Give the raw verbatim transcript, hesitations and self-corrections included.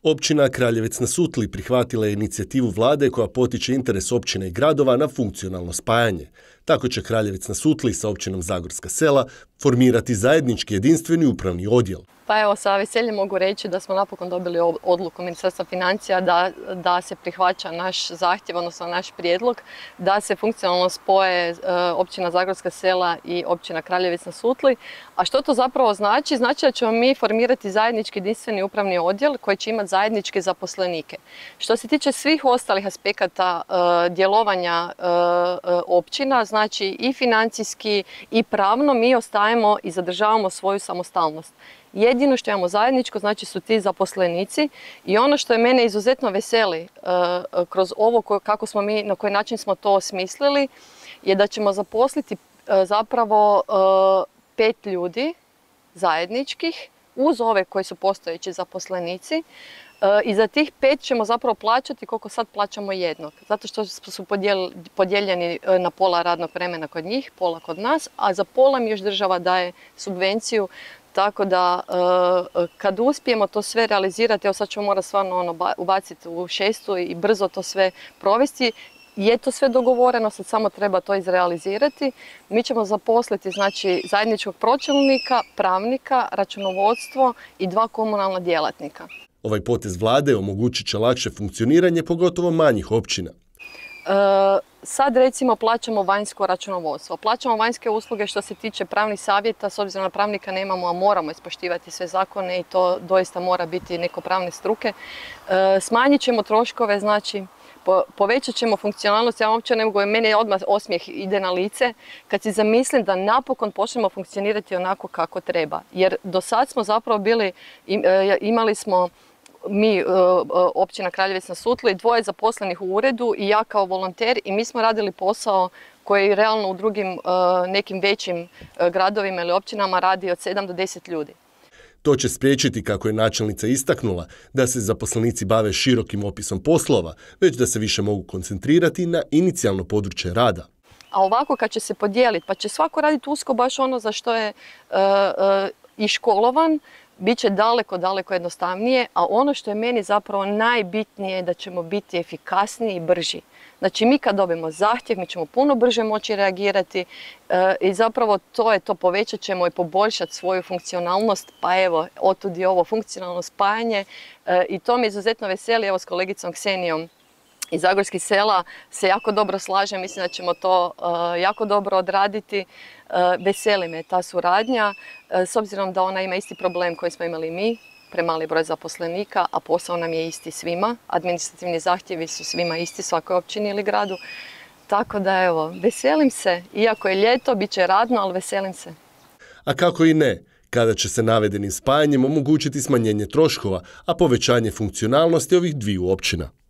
Općina Kraljevec na Sutli prihvatila je inicijativu vlade koja potiče interes općine i gradova na funkcionalno spajanje. Tako će Kraljevec na Sutli sa općinom Zagorska Sela formirati zajednički jedinstveni upravni odjel. Pa evo, sa veseljem mogu reći da smo napokon dobili odluku Ministarstva financija da, da se prihvaća naš zahtjev, odnosno naš prijedlog, da se funkcionalno spoje e, općina Zagorska Sela i općina Kraljevec na Sutli. A što to zapravo znači? Znači da ćemo mi formirati zajednički jedinstveni upravni odjel koji će imati zajedničke zaposlenike. Što se tiče svih ostalih aspekata e, djelovanja e, općina, znači i financijski i pravno, mi ostajemo i zadržavamo svoju samostalnost. Jedino što imamo zajedničko, znači, su ti zaposlenici i ono što je mene izuzetno veseli uh, kroz ovo kako smo mi, na koji način smo to osmislili, je da ćemo zaposliti uh, zapravo uh, pet ljudi zajedničkih uz ove koji su postojeći zaposlenici. Uh, I za tih pet ćemo zapravo plaćati koliko sad plaćamo jednog. Zato što su podijeljeni na pola radnog vremena kod njih, pola kod nas, a za pola mi još država daje subvenciju. Tako da kad uspijemo to sve realizirati, evo sad ćemo morati stvarno ono ubaciti u šestu i brzo to sve provesti, je to sve dogovoreno, sad samo treba to izrealizirati. Mi ćemo zaposliti, znači, zajedničkog pročelnika, pravnika, računovodstvo i dva komunalna djelatnika. Ovaj potez vlade omogućit će lakše funkcioniranje pogotovo manjih općina. E, sad recimo plaćamo vanjsko računovodstvo. Plaćamo vanjske usluge što se tiče pravnih savjeta, s obzirom na pravnika nemamo, a moramo ispoštivati sve zakone i to doista mora biti neko pravne struke. E, smanjit ćemo troškove, znači po, povećat ćemo funkcionalnost. Ja uopće ne mogu, meni odmah osmijeh ide na lice kad si zamislim da napokon počnemo funkcionirati onako kako treba. Jer do sad smo zapravo bili, imali smo mi, općina Kraljevec na Sutli, dvoje zaposlenih u uredu i ja kao volonter, i mi smo radili posao koji realno u drugim nekim većim gradovima ili općinama radi od sedam do deset ljudi. To će spriječiti, kako je načelnica istaknula, da se zaposlenici bave širokim opisom poslova, već da se više mogu koncentrirati na inicijalno područje rada. A ovako kad će se podijeliti, pa će svako raditi usko baš ono za što je uh, uh, i školovan, bit će daleko, daleko jednostavnije, a ono što je meni zapravo najbitnije je da ćemo biti efikasniji i brži. Znači, mi kad dobijemo zahtjev, mi ćemo puno brže moći reagirati e, i zapravo to je to, povećat ćemo i poboljšati svoju funkcionalnost, pa evo, otud je ovo funkcionalno spajanje e, i to me izuzetno veseli, evo s kolegicom Ksenijom iz Zagorskih Sela se jako dobro slažem, mislim da ćemo to uh, jako dobro odraditi. Uh, veseli me ta suradnja, uh, s obzirom da ona ima isti problem koji smo imali mi, premali broj zaposlenika, a posao nam je isti svima. Administrativni zahtjevi su svima isti, svakoj općini ili gradu. Tako da evo, veselim se, iako je ljeto, bit će radno, ali veselim se. A kako i ne, kada će se navedenim spajanjem omogućiti smanjenje troškova, a povećanje funkcionalnosti ovih dviju općina.